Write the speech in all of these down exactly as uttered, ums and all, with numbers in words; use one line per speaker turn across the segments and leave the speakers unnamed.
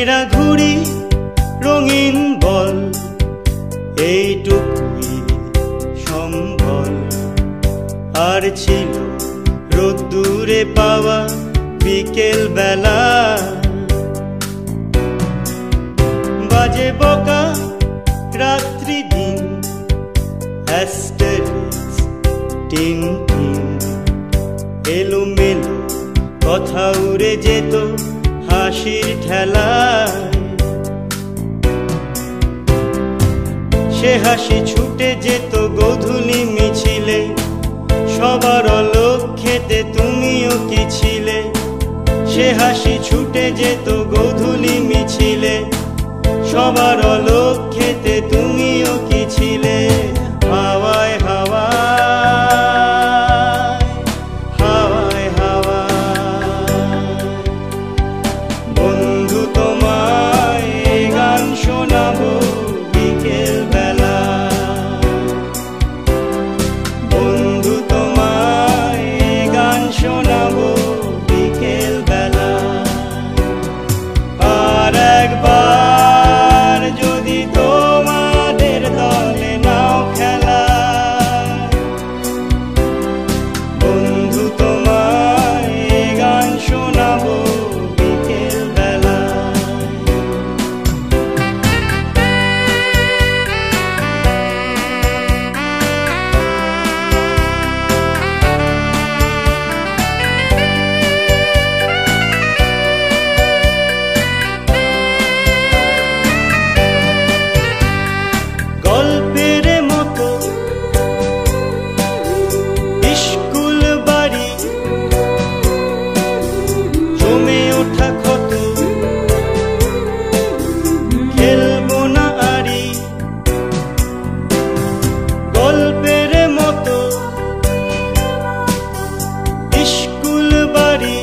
ছেঁড়া ঘুড়ি রঙিন বল এইটুকুই সম্বল। আর ছিল রোদ্দুরে পাওয়া বিকেল বেলা, বাজে বকা রাত্রি দিন অ্যাস্টেরিক্স টিন টিন। এলোমেলো কথা উড়ে যেত হাসির ঠেলায়, সে হাসি ছুটে যেত গোধূলি মিছিলে। সবার লক্ষ্যেতে তুমিও কি ছিলে, সে হাসি ছুটে যেত গোধূলি মিছিলে। সবার লক্ষ্যেতে তুমিও কি ছিলে। হাওয়ায় হাওয়ায় হাওয়ায় হাওয়ায় বন্ধু তোমায় গান শোনাবো বিকেল বেলা। বন্ধু তোমায় গান শোনাবো বিকেল বেলা। আর একবার যদি তোমাদের দলে নাও খেলা, বন্ধু তোমায় গান শোনাবো বিকেল বেলা। গল্পের মতো স্কুল বাড়ি জমে ওঠা ক্ষত, খেলবো না আরি। গল্পের মতো স্কুল বাড়ি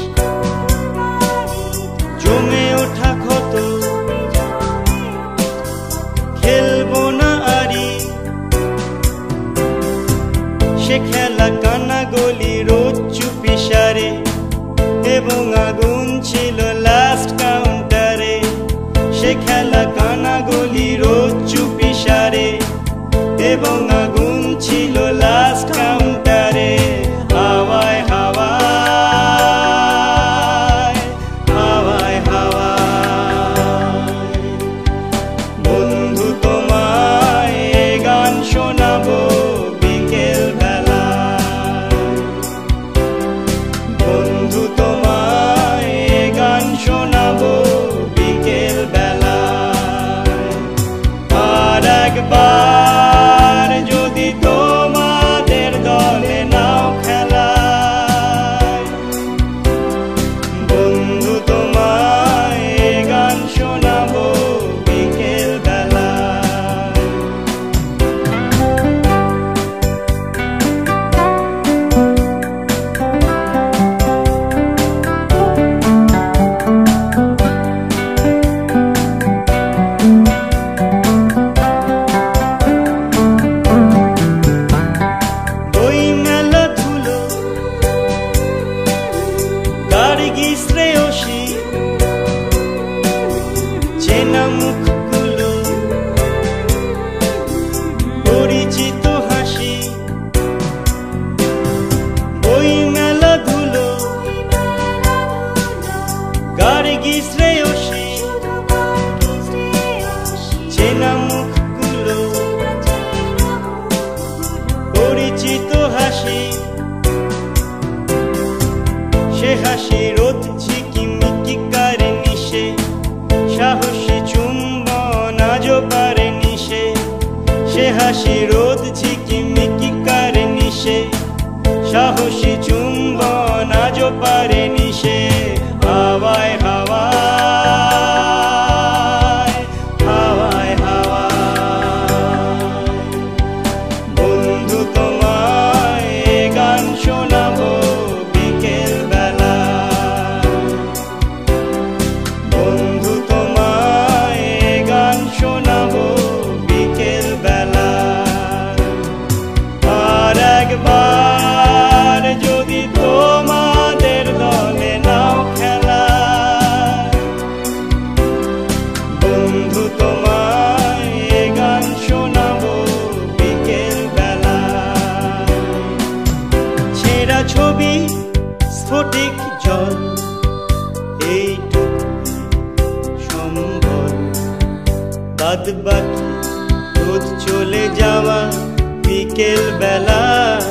জমে ওঠা ক্ষত, খেলবো না আরি। সে খেলা কানা গলি রোজ চুপি সারে, এবং আগুন ছিল লাস্ট কাউন্টারে। সে খেলা কানা গলি রোজ চুপি সারে, এবং আগুন ছিল লাস্ট কাউন্টারে। হাওয়ায় হাওয়ায় হাওয়ায় হাওয়ায় বন্ধু তোমায় গান শোনাবো বিকেল বেলা। বন্ধু তোমায় গান শোনাবো বিকেল বেলা। আর একবার যদি তোমাদের দলে নাও খেলা, বন্ধু তোমায় গান শোনাবো বিকেল বেলা। বই মেলা ধুলো গার্গী শ্রেয়সী, চেনা মুখগুলো পরিচিত হাসি। বই মেলা ধুলো গার্গী শ্রেয়সী, চেনা মুখগুলো পরিচিত হাসি। সে হাসি রোদ ঝিকিমিকি কারে নিশে, সাহসী চুম্বন আজও পারে নিশে। সে হাসি রোদ ঝিকিমিকি কারে নিশে, সাহসী চুম্বন আজও পারে নিশে। হাওয়ায় হাওয়ায় হাওয়ায় হাওয়ায় বন্ধু তোমায় গান শোনাবো বিকেল বেলা। বন্ধু তোমায় গান শোনাবো বিকেল বেলা। বন্ধু তোমায় এ গান শোনাবো বিকেল বেলা। ছেঁড়া ছবি স্ফটিক জল এইটুকু সম্বল, বাদ বাকি রোদ চলে যাওয়া বিকেল বেলা।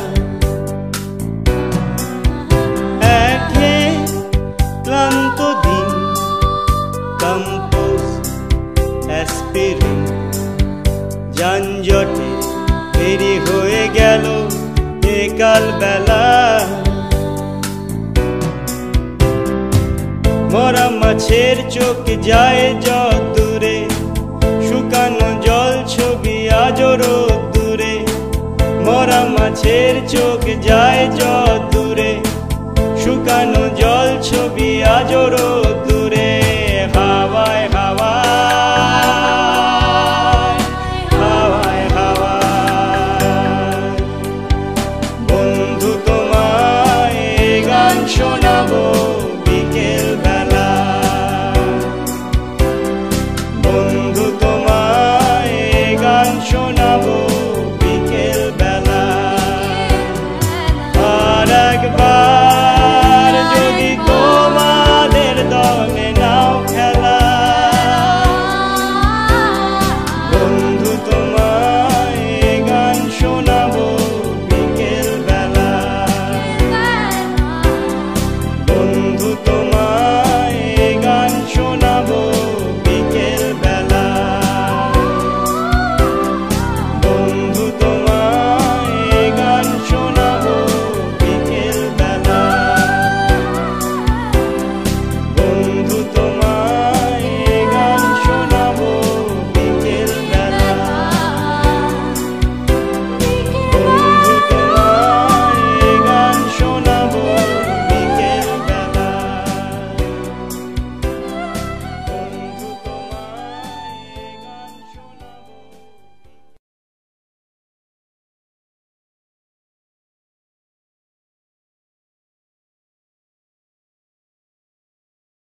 একে ক্লান্ত দিন কম্পোজ অ্যাসপিরিন, যানজটে দেরি হয়ে গেল একাল বেলা। মরা মাছের চোখ যায় যত দূরে, শুকানো জল ছবি আজও রোদ্দুরে। মরা মাছের চোখ যায় যত দূরে, শুকানো জল ছবি আজও রোদ্দুরে।